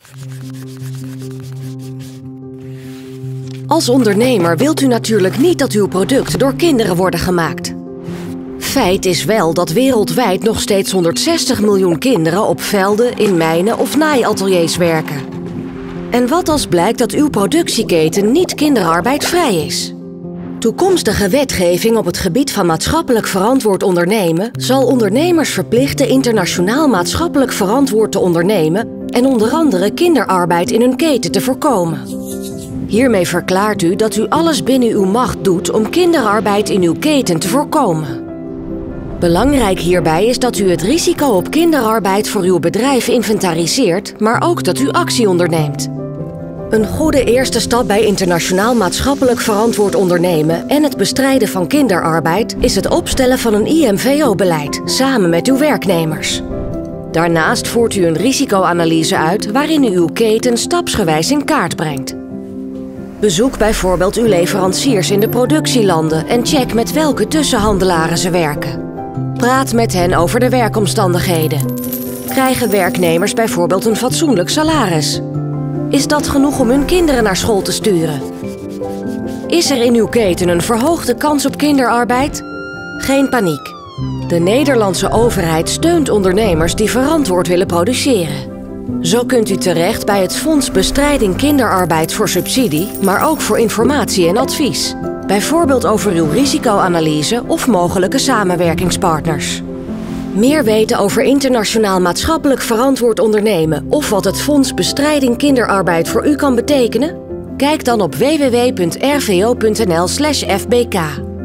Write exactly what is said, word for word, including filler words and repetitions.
Als ondernemer wilt u natuurlijk niet dat uw producten door kinderen worden gemaakt. Feit is wel dat wereldwijd nog steeds honderdzestig miljoen kinderen op velden, in mijnen of naaiateliers werken. En wat als blijkt dat uw productieketen niet kinderarbeidvrij is? Toekomstige wetgeving op het gebied van maatschappelijk verantwoord ondernemen zal ondernemers verplichten internationaal maatschappelijk verantwoord te ondernemen en onder andere kinderarbeid in hun keten te voorkomen. Hiermee verklaart u dat u alles binnen uw macht doet om kinderarbeid in uw keten te voorkomen. Belangrijk hierbij is dat u het risico op kinderarbeid voor uw bedrijf inventariseert, maar ook dat u actie onderneemt. Een goede eerste stap bij internationaal maatschappelijk verantwoord ondernemen en het bestrijden van kinderarbeid is het opstellen van een I M V O-beleid samen met uw werknemers. Daarnaast voert u een risicoanalyse uit waarin u uw keten stapsgewijs in kaart brengt. Bezoek bijvoorbeeld uw leveranciers in de productielanden en check met welke tussenhandelaren ze werken. Praat met hen over de werkomstandigheden. Krijgen werknemers bijvoorbeeld een fatsoenlijk salaris? Is dat genoeg om hun kinderen naar school te sturen? Is er in uw keten een verhoogde kans op kinderarbeid? Geen paniek. De Nederlandse overheid steunt ondernemers die verantwoord willen produceren. Zo kunt u terecht bij het Fonds Bestrijding Kinderarbeid voor subsidie, maar ook voor informatie en advies. Bijvoorbeeld over uw risicoanalyse of mogelijke samenwerkingspartners. Meer weten over internationaal maatschappelijk verantwoord ondernemen of wat het Fonds Bestrijding Kinderarbeid voor u kan betekenen? Kijk dan op w w w punt r v o punt n l slash f b k.